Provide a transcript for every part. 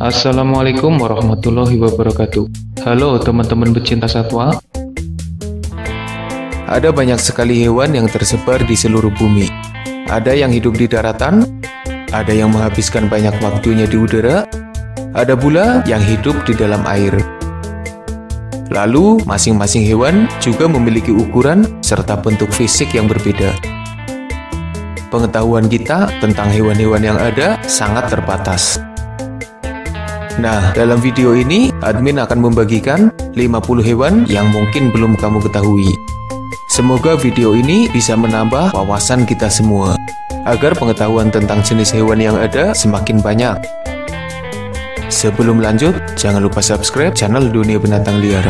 Assalamualaikum warahmatullahi wabarakatuh. Halo teman-teman pecinta satwa. Ada banyak sekali hewan yang tersebar di seluruh bumi. Ada yang hidup di daratan, ada yang menghabiskan banyak waktunya di udara, ada pula yang hidup di dalam air. Lalu, masing-masing hewan juga memiliki ukuran serta bentuk fisik yang berbeda. Pengetahuan kita tentang hewan-hewan yang ada sangat terbatas. Nah, dalam video ini, admin akan membagikan 50 hewan yang mungkin belum kamu ketahui. Semoga video ini bisa menambah wawasan kita semua, agar pengetahuan tentang jenis hewan yang ada semakin banyak. Sebelum lanjut, jangan lupa subscribe channel Dunia Binatang Liar.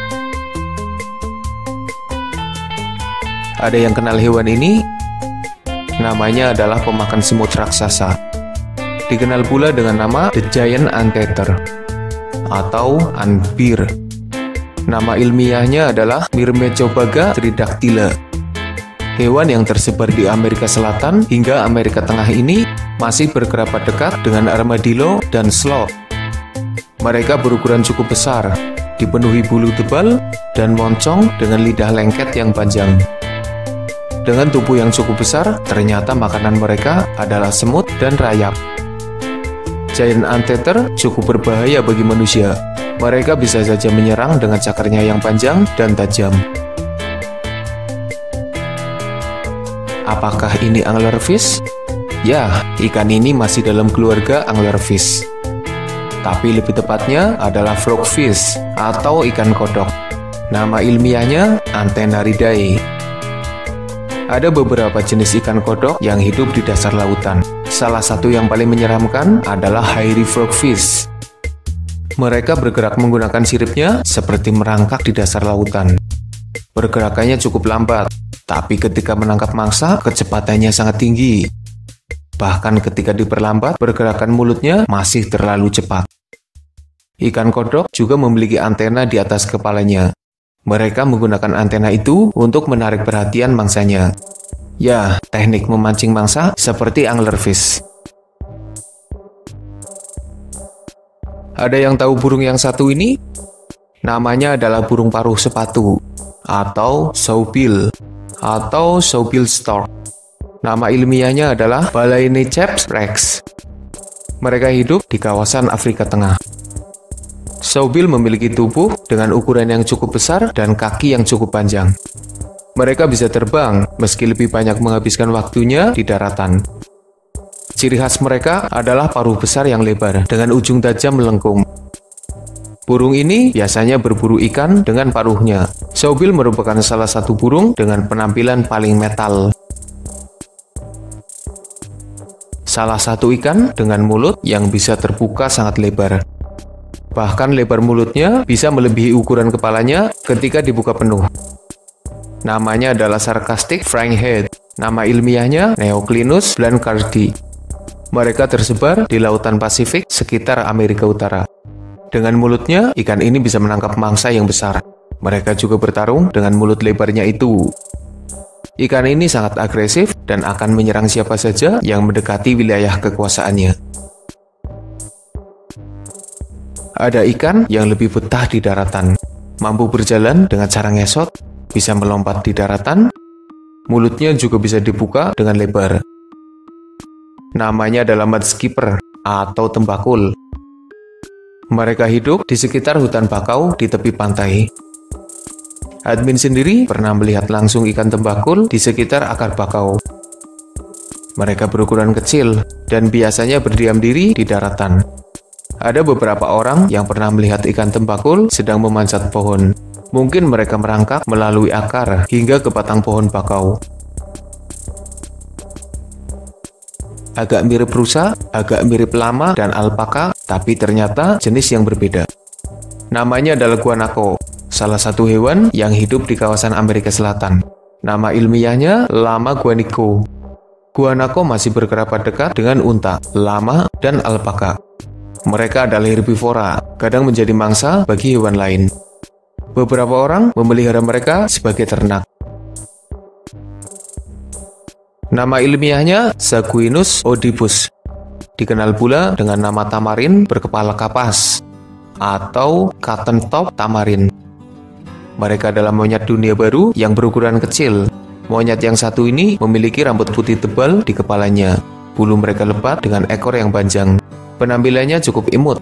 Ada yang kenal hewan ini? Namanya adalah pemakan semut raksasa. Dikenal pula dengan nama The Giant Anteater atau Anbir. Nama ilmiahnya adalah Myrmecobaga tridactyla. Hewan yang tersebar di Amerika Selatan hingga Amerika Tengah ini masih berkerabat dekat dengan armadillo dan sloth. Mereka berukuran cukup besar, dipenuhi bulu tebal, dan moncong dengan lidah lengket yang panjang. Dengan tubuh yang cukup besar, ternyata makanan mereka adalah semut dan rayap. Giant Anteater cukup berbahaya bagi manusia. Mereka bisa saja menyerang dengan cakarnya yang panjang dan tajam. Apakah ini anglerfish? Ya, ikan ini masih dalam keluarga anglerfish. Tapi lebih tepatnya adalah frogfish atau ikan kodok. Nama ilmiahnya Antennaridae. Ada beberapa jenis ikan kodok yang hidup di dasar lautan. Salah satu yang paling menyeramkan adalah hairy frogfish. Mereka bergerak menggunakan siripnya seperti merangkak di dasar lautan. Pergerakannya cukup lambat, tapi ketika menangkap mangsa, kecepatannya sangat tinggi. Bahkan ketika diperlambat, pergerakan mulutnya masih terlalu cepat. Ikan kodok juga memiliki antena di atas kepalanya. Mereka menggunakan antena itu untuk menarik perhatian mangsanya. Ya, teknik memancing mangsa seperti anglerfish. Ada yang tahu burung yang satu ini? Namanya adalah burung paruh sepatu, atau showbill, atau showbill stork. Nama ilmiahnya adalah Balaeniceps rex. Mereka hidup di kawasan Afrika Tengah. Showbill memiliki tubuh dengan ukuran yang cukup besar dan kaki yang cukup panjang. Mereka bisa terbang meski lebih banyak menghabiskan waktunya di daratan. Ciri khas mereka adalah paruh besar yang lebar dengan ujung tajam melengkung. Burung ini biasanya berburu ikan dengan paruhnya. Showbill merupakan salah satu burung dengan penampilan paling metal. Salah satu ikan dengan mulut yang bisa terbuka sangat lebar. Bahkan lebar mulutnya bisa melebihi ukuran kepalanya ketika dibuka penuh. Namanya adalah sarcastic frankhead. Nama ilmiahnya Neoclinus blancardi. Mereka tersebar di lautan Pasifik sekitar Amerika Utara. Dengan mulutnya, ikan ini bisa menangkap mangsa yang besar. Mereka juga bertarung dengan mulut lebarnya itu. Ikan ini sangat agresif dan akan menyerang siapa saja yang mendekati wilayah kekuasaannya. Ada ikan yang lebih betah di daratan, mampu berjalan dengan cara ngesot, bisa melompat di daratan, mulutnya juga bisa dibuka dengan lebar. Namanya adalah mudskipper atau tembakul. Mereka hidup di sekitar hutan bakau di tepi pantai. Admin sendiri pernah melihat langsung ikan tembakul di sekitar akar bakau. Mereka berukuran kecil dan biasanya berdiam diri di daratan. Ada beberapa orang yang pernah melihat ikan tembakul sedang memanjat pohon. Mungkin mereka merangkak melalui akar hingga ke batang pohon bakau. Agak mirip rusa, agak mirip lama dan alpaka, tapi ternyata jenis yang berbeda. Namanya adalah guanaco, salah satu hewan yang hidup di kawasan Amerika Selatan. Nama ilmiahnya Lama guanico. Guanaco masih berkerabat dekat dengan unta, lama, dan alpaka. Mereka adalah herbivora, kadang menjadi mangsa bagi hewan lain. Beberapa orang memelihara mereka sebagai ternak. Nama ilmiahnya Zaguinus oedipus. dikenal pula dengan nama tamarin berkepala kapas atau cotton top tamarin. Mereka adalah monyet dunia baru yang berukuran kecil. Monyet yang satu ini memiliki rambut putih tebal di kepalanya. Bulu mereka lebat dengan ekor yang panjang. Penampilannya cukup imut.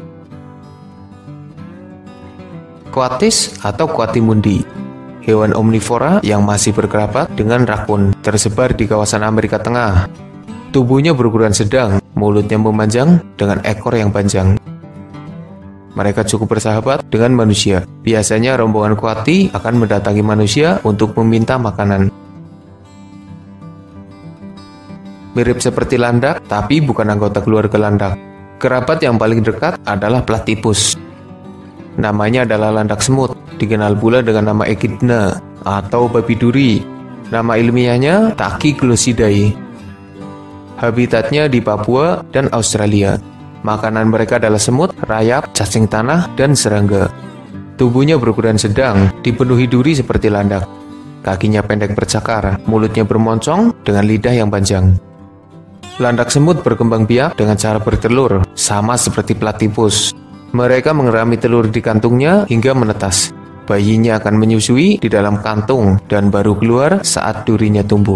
Coatis atau coatimundi, hewan omnivora yang masih berkerabat dengan rakun, tersebar di kawasan Amerika Tengah. Tubuhnya berukuran sedang, mulutnya memanjang dengan ekor yang panjang. Mereka cukup bersahabat dengan manusia. Biasanya rombongan coati akan mendatangi manusia untuk meminta makanan. Mirip seperti landak, tapi bukan anggota keluarga landak. Kerabat yang paling dekat adalah platypus. Namanya adalah landak semut, dikenal pula dengan nama echidna atau babi duri. Nama ilmiahnya Tachyglosidae. Habitatnya di Papua dan Australia. Makanan mereka adalah semut, rayap, cacing tanah, dan serangga. Tubuhnya berukuran sedang, dipenuhi duri seperti landak. Kakinya pendek bercakar, mulutnya bermoncong dengan lidah yang panjang. Landak semut berkembang biak dengan cara bertelur, sama seperti platypus. Mereka mengerami telur di kantungnya hingga menetas. Bayinya akan menyusui di dalam kantung dan baru keluar saat durinya tumbuh.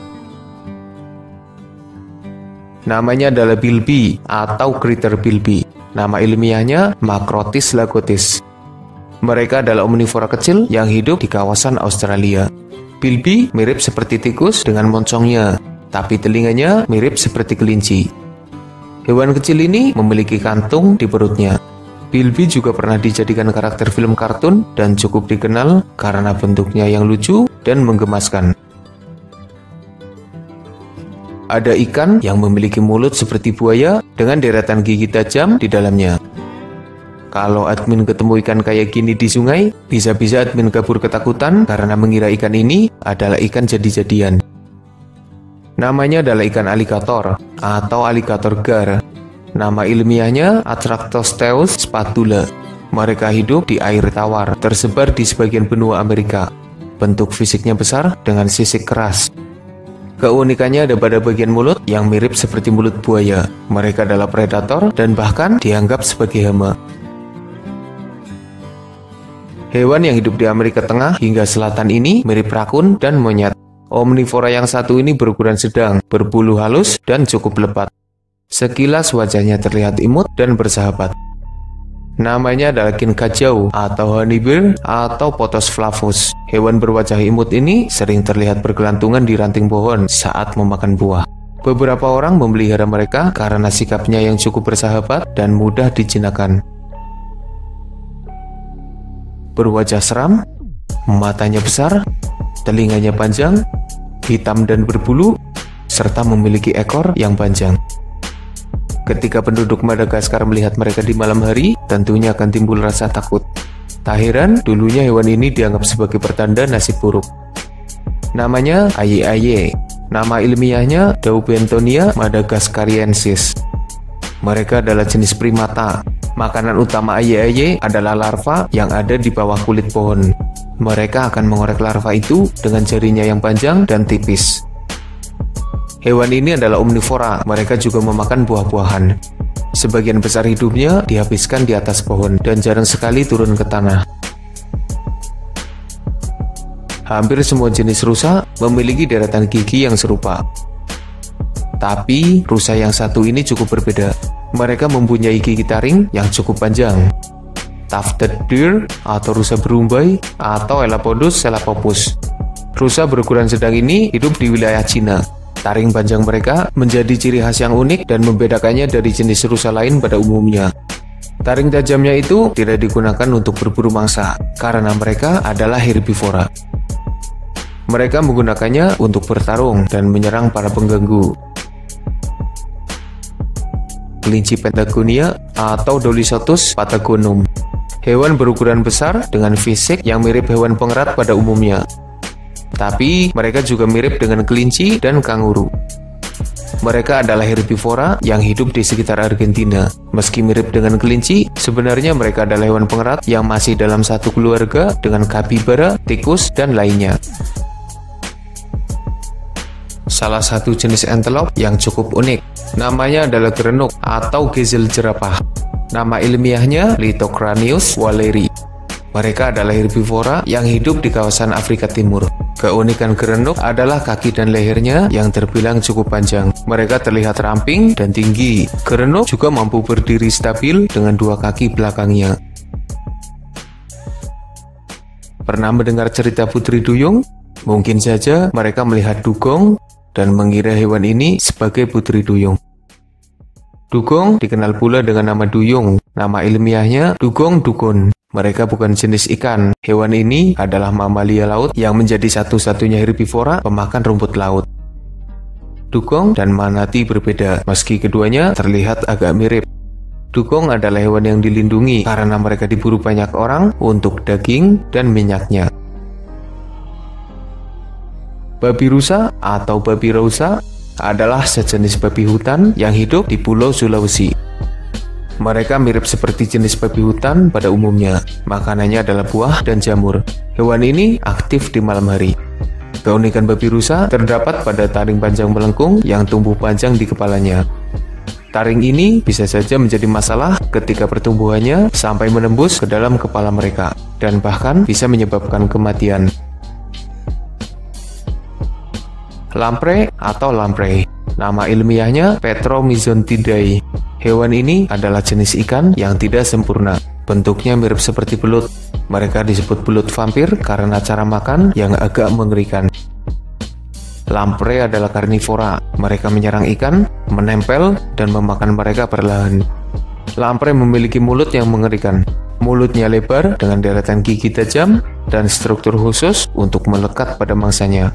Namanya adalah bilbi atau critter bilbi. Nama ilmiahnya Macrotis lagotis. Mereka adalah omnivora kecil yang hidup di kawasan Australia. Bilbi mirip seperti tikus dengan moncongnya, tapi telinganya mirip seperti kelinci. Hewan kecil ini memiliki kantung di perutnya. Bilbi juga pernah dijadikan karakter film kartun dan cukup dikenal karena bentuknya yang lucu dan menggemaskan. Ada ikan yang memiliki mulut seperti buaya dengan deretan gigi tajam di dalamnya. Kalau admin ketemu ikan kayak gini di sungai, bisa-bisa admin kabur ketakutan karena mengira ikan ini adalah ikan jadi-jadian. Namanya adalah ikan alligator atau alligator gar. Nama ilmiahnya Atractosteus spatula. Mereka hidup di air tawar, tersebar di sebagian benua Amerika. Bentuk fisiknya besar dengan sisik keras. Keunikannya ada pada bagian mulut yang mirip seperti mulut buaya. Mereka adalah predator dan bahkan dianggap sebagai hama. Hewan yang hidup di Amerika Tengah hingga Selatan ini mirip rakun dan monyet. Omnivora yang satu ini berukuran sedang, berbulu halus, dan cukup lebat. Sekilas wajahnya terlihat imut dan bersahabat. Namanya adalah kinkajou atau honeybird atau Pothos flavus. Hewan berwajah imut ini sering terlihat bergelantungan di ranting pohon saat memakan buah. Beberapa orang memelihara mereka karena sikapnya yang cukup bersahabat dan mudah dijinakkan. Berwajah seram, matanya besar, telinganya panjang, hitam dan berbulu, serta memiliki ekor yang panjang. Ketika penduduk Madagaskar melihat mereka di malam hari, tentunya akan timbul rasa takut. Tak heran, dulunya hewan ini dianggap sebagai pertanda nasib buruk. Namanya aye-aye. Nama ilmiahnya Daubentonia madagascariensis. Mereka adalah jenis primata. Makanan utama aye-aye adalah larva yang ada di bawah kulit pohon. Mereka akan mengorek larva itu dengan jarinya yang panjang dan tipis. Hewan ini adalah omnivora, mereka juga memakan buah-buahan. Sebagian besar hidupnya dihabiskan di atas pohon dan jarang sekali turun ke tanah. Hampir semua jenis rusa memiliki deretan gigi yang serupa. Tapi, rusa yang satu ini cukup berbeda. Mereka mempunyai gigi taring yang cukup panjang. Tufted deer atau rusa berumbai atau Elapodus selapopus. Rusa berukuran sedang ini hidup di wilayah Cina. Taring panjang mereka menjadi ciri khas yang unik dan membedakannya dari jenis rusa lain pada umumnya. Taring tajamnya itu tidak digunakan untuk berburu mangsa, karena mereka adalah herbivora. Mereka menggunakannya untuk bertarung dan menyerang para pengganggu. Kelinci Patagonia atau Dolichothus patagonum. Hewan berukuran besar dengan fisik yang mirip hewan pengerat pada umumnya. Tapi mereka juga mirip dengan kelinci dan kanguru. Mereka adalah herbivora yang hidup di sekitar Argentina. Meski mirip dengan kelinci, sebenarnya mereka adalah hewan pengerat yang masih dalam satu keluarga dengan kapibara, tikus, dan lainnya. salah satu jenis antelope yang cukup unik. Namanya adalah gerenuk atau gazelle jerapah. Nama ilmiahnya Lithocranius walleri. Mereka adalah herbivora yang hidup di kawasan Afrika Timur. Keunikan gerenuk adalah kaki dan lehernya yang terbilang cukup panjang. Mereka terlihat ramping dan tinggi. Gerenuk juga mampu berdiri stabil dengan dua kaki belakangnya. Pernah mendengar cerita Putri Duyung? Mungkin saja mereka melihat dugong dan mengira hewan ini sebagai Putri Duyung. Dugong dikenal pula dengan nama duyung. Nama ilmiahnya dugong dugon. Mereka bukan jenis ikan. Hewan ini adalah mamalia laut yang menjadi satu-satunya herbivora pemakan rumput laut. Dugong dan manatee berbeda, meski keduanya terlihat agak mirip. Dugong adalah hewan yang dilindungi karena mereka diburu banyak orang untuk daging dan minyaknya. Babi rusa atau babi rausa adalah sejenis babi hutan yang hidup di Pulau Sulawesi. Mereka mirip seperti jenis babi hutan pada umumnya. Makanannya adalah buah dan jamur. Hewan ini aktif di malam hari. Keunikan babi rusa terdapat pada taring panjang melengkung yang tumbuh panjang di kepalanya. Taring ini bisa saja menjadi masalah ketika pertumbuhannya sampai menembus ke dalam kepala mereka, dan bahkan bisa menyebabkan kematian. Lamprey atau lamprey. Nama ilmiahnya Petromyzontidae. Hewan ini adalah jenis ikan yang tidak sempurna. Bentuknya mirip seperti belut. Mereka disebut belut vampir karena cara makan yang agak mengerikan. Lamprey adalah karnivora. Mereka menyerang ikan, menempel, dan memakan mereka perlahan. Lamprey memiliki mulut yang mengerikan. Mulutnya lebar dengan deretan gigi tajam dan struktur khusus untuk melekat pada mangsanya.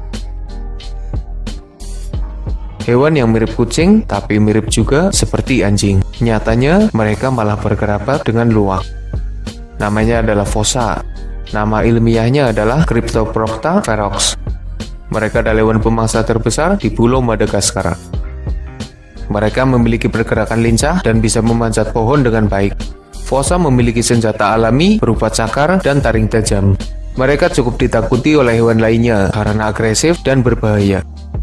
Hewan yang mirip kucing, tapi mirip juga seperti anjing. Nyatanya, mereka malah berkerabat dengan luwak. Namanya adalah fossa. Nama ilmiahnya adalah Cryptoprocta ferox. Mereka adalah hewan pemangsa terbesar di Pulau Madagaskar. Mereka memiliki pergerakan lincah dan bisa memanjat pohon dengan baik. Fossa memiliki senjata alami berupa cakar dan taring tajam. Mereka cukup ditakuti oleh hewan lainnya karena agresif dan berbahaya.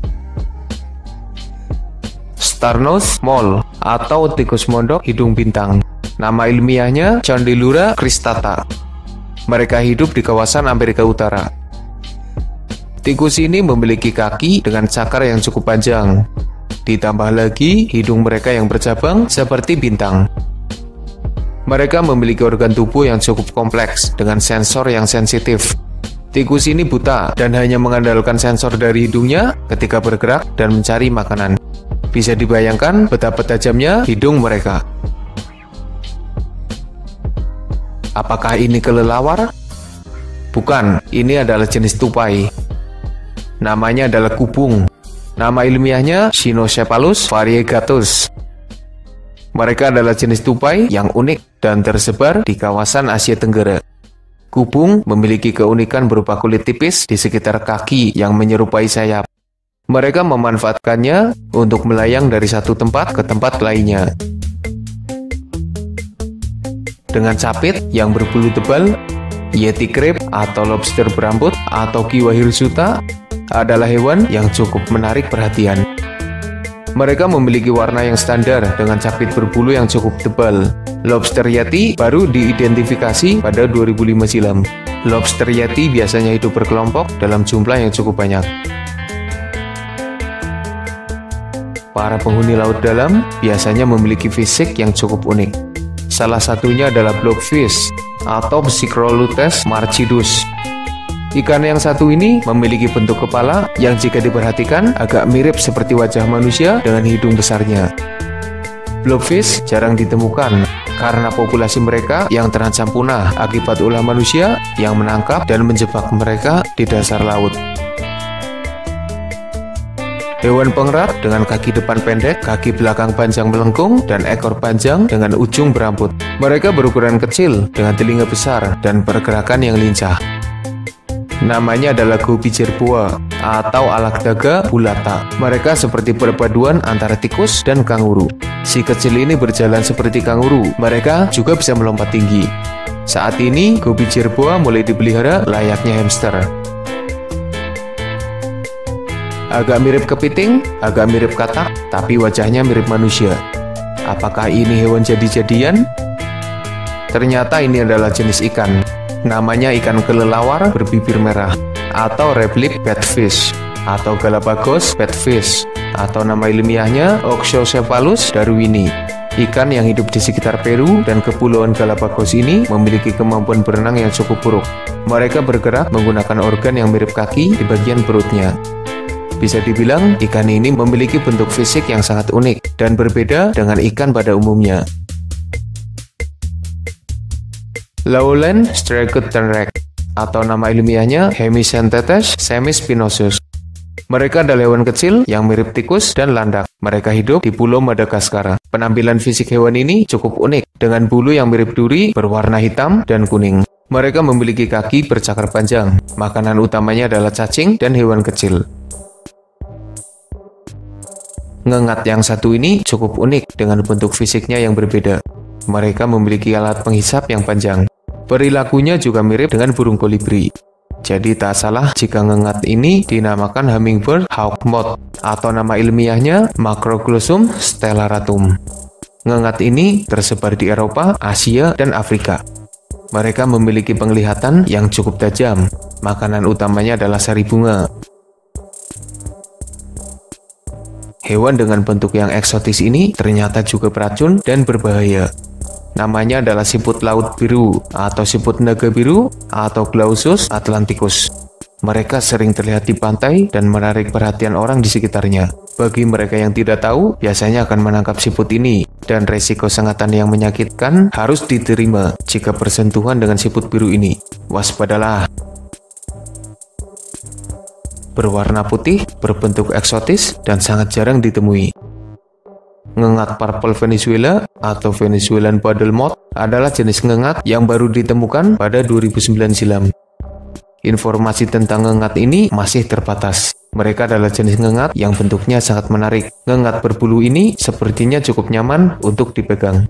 Star-nosed mole atau tikus mondok hidung bintang. Nama ilmiahnya Condylura cristata. Mereka hidup di kawasan Amerika Utara. Tikus ini memiliki kaki dengan cakar yang cukup panjang. Ditambah lagi hidung mereka yang bercabang seperti bintang. Mereka memiliki organ tubuh yang cukup kompleks dengan sensor yang sensitif. Tikus ini buta dan hanya mengandalkan sensor dari hidungnya ketika bergerak dan mencari makanan. Bisa dibayangkan betapa tajamnya hidung mereka. Apakah ini kelelawar? Bukan, ini adalah jenis tupai. Namanya adalah kubung. Nama ilmiahnya Cynocephalus variegatus. Mereka adalah jenis tupai yang unik dan tersebar di kawasan Asia Tenggara. Kubung memiliki keunikan berupa kulit tipis di sekitar kaki yang menyerupai sayap. Mereka memanfaatkannya untuk melayang dari satu tempat ke tempat lainnya. Dengan capit yang berbulu tebal, yeti crab atau lobster berambut atau kiwa hirsuta adalah hewan yang cukup menarik perhatian. Mereka memiliki warna yang standar dengan capit berbulu yang cukup tebal. Lobster yeti baru diidentifikasi pada 2005 silam. Lobster yeti biasanya hidup berkelompok dalam jumlah yang cukup banyak. Para penghuni laut dalam biasanya memiliki fisik yang cukup unik. Salah satunya adalah blobfish atau Psychrolutes marcidus. Ikan yang satu ini memiliki bentuk kepala yang jika diperhatikan agak mirip seperti wajah manusia dengan hidung besarnya. Blobfish jarang ditemukan karena populasi mereka yang terancam punah akibat ulah manusia yang menangkap dan menjebak mereka di dasar laut. Hewan pengerat dengan kaki depan pendek, kaki belakang panjang melengkung, dan ekor panjang dengan ujung berambut. Mereka berukuran kecil dengan telinga besar dan pergerakan yang lincah. Namanya adalah gobi jerboa atau Alagdaga bulata. Mereka seperti perpaduan antara tikus dan kanguru. Si kecil ini berjalan seperti kanguru. Mereka juga bisa melompat tinggi. Saat ini, gobi jerboa mulai dipelihara layaknya hamster. Agak mirip kepiting, agak mirip katak, tapi wajahnya mirip manusia. Apakah ini hewan jadi-jadian? Ternyata ini adalah jenis ikan. Namanya ikan kelelawar berbibir merah, atau replik batfish, atau Galapagos batfish, atau nama ilmiahnya Oxyocephalus darwini. Ikan yang hidup di sekitar Peru dan Kepulauan Galapagos ini memiliki kemampuan berenang yang cukup buruk. Mereka bergerak menggunakan organ yang mirip kaki di bagian perutnya. Bisa dibilang, ikan ini memiliki bentuk fisik yang sangat unik dan berbeda dengan ikan pada umumnya. Lowland Streaked Tenrec, atau nama ilmiahnya Hemicentetes semispinosus. Mereka adalah hewan kecil yang mirip tikus dan landak. Mereka hidup di Pulau Madagaskar. Penampilan fisik hewan ini cukup unik, dengan bulu yang mirip duri berwarna hitam dan kuning. Mereka memiliki kaki bercakar panjang. Makanan utamanya adalah cacing dan hewan kecil. Ngengat yang satu ini cukup unik dengan bentuk fisiknya yang berbeda. Mereka memiliki alat penghisap yang panjang. Perilakunya juga mirip dengan burung kolibri. Jadi tak salah jika ngengat ini dinamakan hummingbird hawk moth, atau nama ilmiahnya Macroglossum stellaratum. Ngengat ini tersebar di Eropa, Asia, dan Afrika. Mereka memiliki penglihatan yang cukup tajam. Makanan utamanya adalah sari bunga. Hewan dengan bentuk yang eksotis ini ternyata juga beracun dan berbahaya. Namanya adalah siput laut biru, atau siput naga biru, atau Glaucus atlanticus. Mereka sering terlihat di pantai dan menarik perhatian orang di sekitarnya. Bagi mereka yang tidak tahu, biasanya akan menangkap siput ini, dan resiko sengatan yang menyakitkan harus diterima jika bersentuhan dengan siput biru ini. Waspadalah! Berwarna putih, berbentuk eksotis, dan sangat jarang ditemui. Ngengat purple Venezuela atau Venezuelan paddle moth adalah jenis ngengat yang baru ditemukan pada 2009 silam. Informasi tentang ngengat ini masih terbatas. Mereka adalah jenis ngengat yang bentuknya sangat menarik. Ngengat berbulu ini sepertinya cukup nyaman untuk dipegang.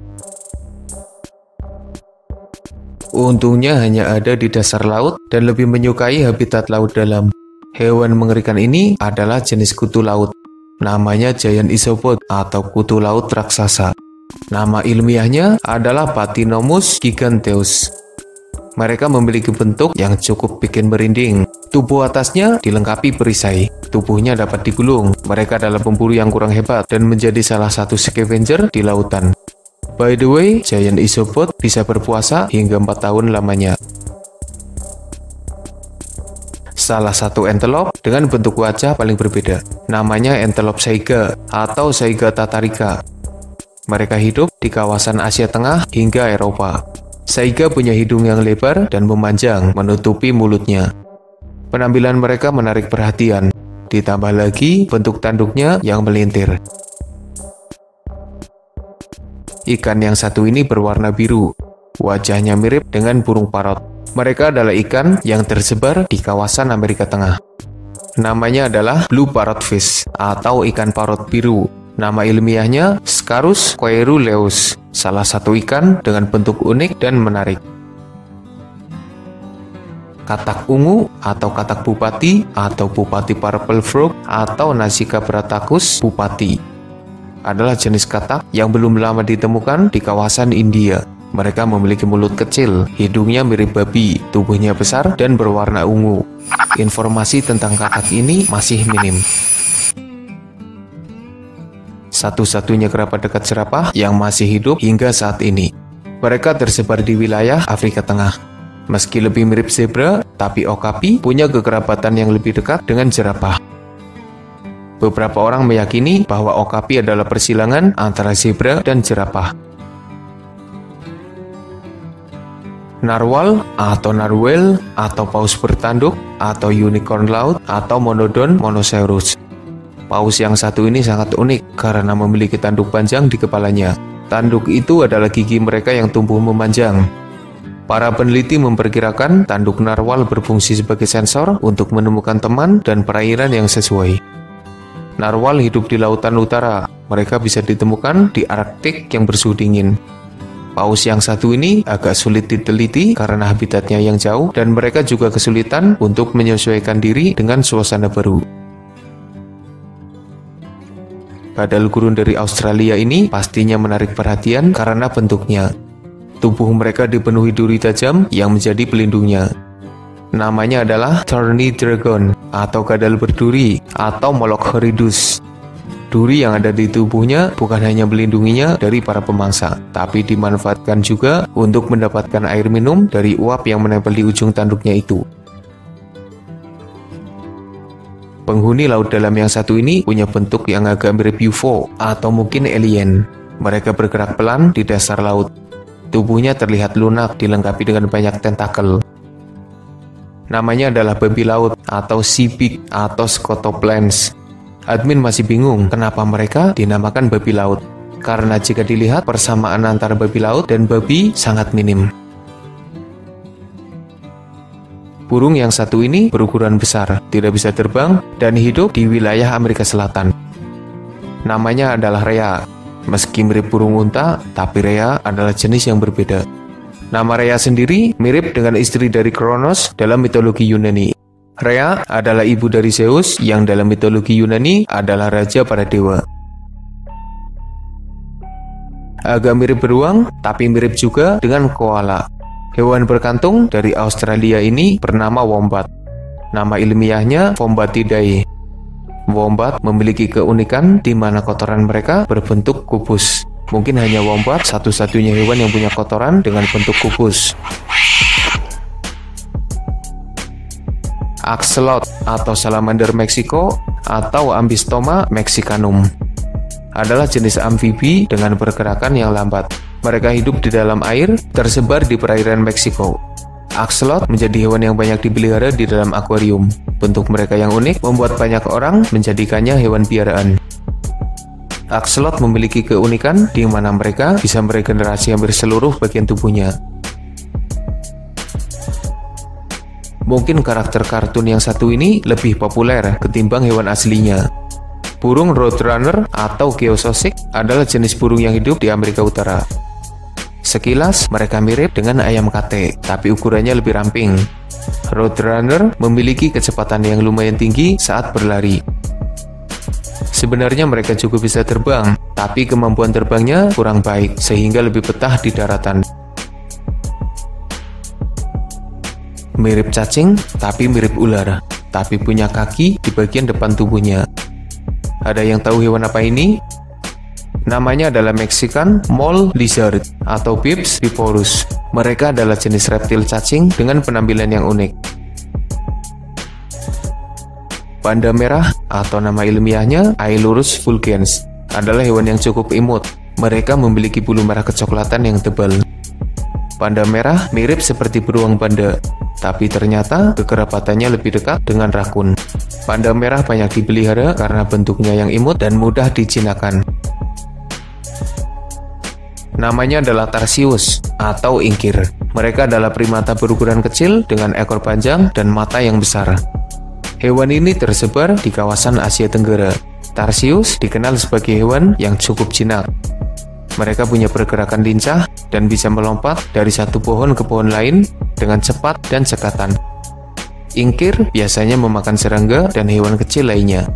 Untungnya hanya ada di dasar laut dan lebih menyukai habitat laut dalam. Hewan mengerikan ini adalah jenis kutu laut. Namanya giant isopod atau kutu laut raksasa. Nama ilmiahnya adalah Patynomus giganteus. Mereka memiliki bentuk yang cukup bikin merinding. Tubuh atasnya dilengkapi perisai. Tubuhnya dapat digulung. Mereka adalah pemburu yang kurang hebat dan menjadi salah satu scavenger di lautan. By the way, giant isopod bisa berpuasa hingga 4 tahun lamanya. Salah satu antelope dengan bentuk wajah paling berbeda. Namanya antelope saiga atau saiga tatarica. Mereka hidup di kawasan Asia Tengah hingga Eropa. Saiga punya hidung yang lebar dan memanjang menutupi mulutnya. Penampilan mereka menarik perhatian. Ditambah lagi bentuk tanduknya yang melintir. Ikan yang satu ini berwarna biru. Wajahnya mirip dengan burung parot. Mereka adalah ikan yang tersebar di kawasan Amerika Tengah. Namanya adalah blue parrotfish atau ikan parot biru. Nama ilmiahnya Scarus coeruleus, salah satu ikan dengan bentuk unik dan menarik. Katak ungu atau katak pupati atau pupati purple frog atau Nasica brataceus pupati adalah jenis katak yang belum lama ditemukan di kawasan India. Mereka memiliki mulut kecil, hidungnya mirip babi, tubuhnya besar dan berwarna ungu. Informasi tentang katak ini masih minim. Satu-satunya kerabat dekat jerapah yang masih hidup hingga saat ini. Mereka tersebar di wilayah Afrika Tengah. Meski lebih mirip zebra, tapi okapi punya kekerabatan yang lebih dekat dengan jerapah. Beberapa orang meyakini bahwa okapi adalah persilangan antara zebra dan jerapah. Narwhal atau narwhal atau paus bertanduk atau unicorn laut atau monodon monoceros. Paus yang satu ini sangat unik karena memiliki tanduk panjang di kepalanya. Tanduk itu adalah gigi mereka yang tumbuh memanjang. Para peneliti memperkirakan tanduk narwhal berfungsi sebagai sensor untuk menemukan teman dan perairan yang sesuai. Narwhal hidup di lautan utara. Mereka bisa ditemukan di Arktik yang bersuhu dingin. Paus yang satu ini agak sulit diteliti karena habitatnya yang jauh dan mereka juga kesulitan untuk menyesuaikan diri dengan suasana baru. Kadal gurun dari Australia ini pastinya menarik perhatian karena bentuknya. Tubuh mereka dipenuhi duri tajam yang menjadi pelindungnya. Namanya adalah Thorny Dragon atau kadal berduri atau Moloch horridus. Duri yang ada di tubuhnya bukan hanya melindunginya dari para pemangsa, tapi dimanfaatkan juga untuk mendapatkan air minum dari uap yang menempel di ujung tanduknya itu. Penghuni laut dalam yang satu ini punya bentuk yang agak mirip UFO atau mungkin alien. Mereka bergerak pelan di dasar laut. Tubuhnya terlihat lunak dilengkapi dengan banyak tentakel. Namanya adalah babi laut atau sea pig atau scotoplans. Admin masih bingung kenapa mereka dinamakan babi laut. Karena jika dilihat persamaan antara babi laut dan babi sangat minim. Burung yang satu ini berukuran besar, tidak bisa terbang, dan hidup di wilayah Amerika Selatan. Namanya adalah Rhea. Meski mirip burung unta, tapi Rhea adalah jenis yang berbeda. Nama Rhea sendiri mirip dengan istri dari Kronos dalam mitologi Yunani. Rhea adalah ibu dari Zeus yang dalam mitologi Yunani adalah raja para dewa. Agak mirip beruang, tapi mirip juga dengan koala. Hewan berkantung dari Australia ini bernama wombat. Nama ilmiahnya Wombatidae. Wombat memiliki keunikan di mana kotoran mereka berbentuk kubus. Mungkin hanya wombat satu-satunya hewan yang punya kotoran dengan bentuk kubus. Axolotl atau salamander Meksiko atau Ambystoma mexicanum adalah jenis amfibi dengan pergerakan yang lambat. Mereka hidup di dalam air, tersebar di perairan Meksiko. Axolotl menjadi hewan yang banyak dipelihara di dalam akuarium. Bentuk mereka yang unik membuat banyak orang menjadikannya hewan piaraan. Axolotl memiliki keunikan di mana mereka bisa meregenerasi hampir seluruh bagian tubuhnya. Mungkin karakter kartun yang satu ini lebih populer ketimbang hewan aslinya. Burung roadrunner atau geososic adalah jenis burung yang hidup di Amerika Utara. Sekilas mereka mirip dengan ayam kate, tapi ukurannya lebih ramping. Roadrunner memiliki kecepatan yang lumayan tinggi saat berlari. Sebenarnya mereka juga bisa terbang, tapi kemampuan terbangnya kurang baik sehingga lebih betah di daratan. Mirip cacing, tapi mirip ular, tapi punya kaki di bagian depan tubuhnya. Ada yang tahu hewan apa ini? Namanya adalah Mexican mole lizard atau Pips biporus. Mereka adalah jenis reptil cacing dengan penampilan yang unik. Panda merah atau nama ilmiahnya Ailurus fulgens adalah hewan yang cukup imut. Mereka memiliki bulu merah kecoklatan yang tebal. Panda merah mirip seperti beruang panda, tapi ternyata kekerabatannya lebih dekat dengan rakun. Panda merah banyak dipelihara karena bentuknya yang imut dan mudah dijinakkan. Namanya adalah Tarsius atau ingkir. Mereka adalah primata berukuran kecil dengan ekor panjang dan mata yang besar. Hewan ini tersebar di kawasan Asia Tenggara. Tarsius dikenal sebagai hewan yang cukup jinak. Mereka punya pergerakan lincah dan bisa melompat dari satu pohon ke pohon lain dengan cepat dan cekatan. Ingkir biasanya memakan serangga dan hewan kecil lainnya.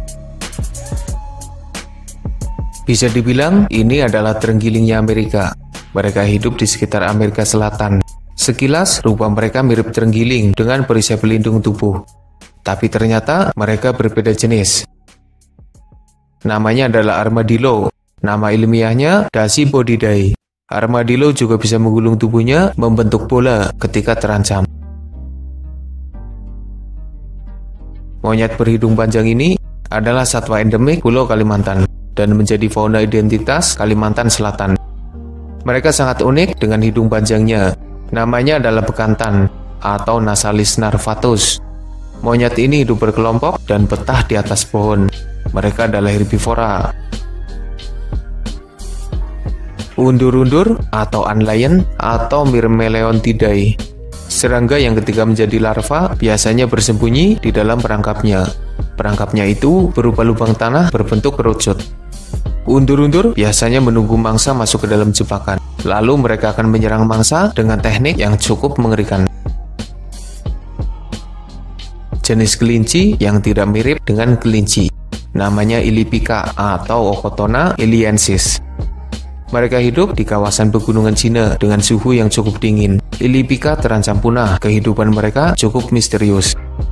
Bisa dibilang ini adalah ternggilingnya Amerika. Mereka hidup di sekitar Amerika Selatan. Sekilas rupa mereka mirip ternggiling dengan perisai pelindung tubuh. Tapi ternyata mereka berbeda jenis. Namanya adalah armadillo. Nama ilmiahnya Dasypodidae. Armadillo juga bisa menggulung tubuhnya membentuk bola ketika terancam. Monyet berhidung panjang ini adalah satwa endemik Pulau Kalimantan dan menjadi fauna identitas Kalimantan Selatan. Mereka sangat unik dengan hidung panjangnya. Namanya adalah bekantan atau Nasalis narvatus. Monyet ini hidup berkelompok dan betah di atas pohon. Mereka adalah herbivora. Undur-undur atau antlion atau Myrmeleontidae. Serangga yang ketika menjadi larva biasanya bersembunyi di dalam perangkapnya. Perangkapnya itu berupa lubang tanah berbentuk kerucut. Undur-undur biasanya menunggu mangsa masuk ke dalam jebakan. Lalu mereka akan menyerang mangsa dengan teknik yang cukup mengerikan. Jenis kelinci yang tidak mirip dengan kelinci. namanya Illipica atau Ochotona illiensis. Mereka hidup di kawasan pegunungan Cina dengan suhu yang cukup dingin. Illipica terancam punah, kehidupan mereka cukup misterius.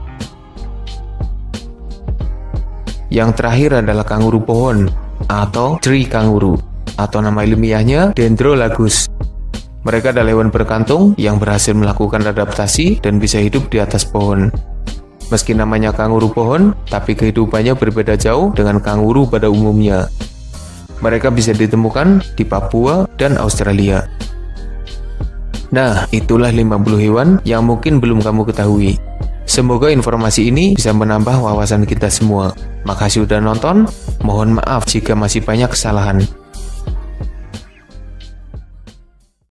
Yang terakhir adalah kanguru pohon atau tree kangaroo, atau nama ilmiahnya Dendrolagus. Mereka adalah hewan berkantung yang berhasil melakukan adaptasi dan bisa hidup di atas pohon. Meski namanya kanguru pohon, tapi kehidupannya berbeda jauh dengan kanguru pada umumnya. Mereka bisa ditemukan di Papua dan Australia. Nah, itulah 50 hewan yang mungkin belum kamu ketahui. Semoga informasi ini bisa menambah wawasan kita semua. Makasih udah nonton, mohon maaf jika masih banyak kesalahan.